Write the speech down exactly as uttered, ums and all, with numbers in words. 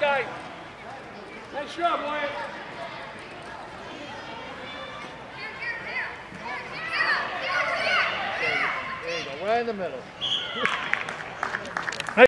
guy. Nice job, Wyatt. There you go, right in the middle.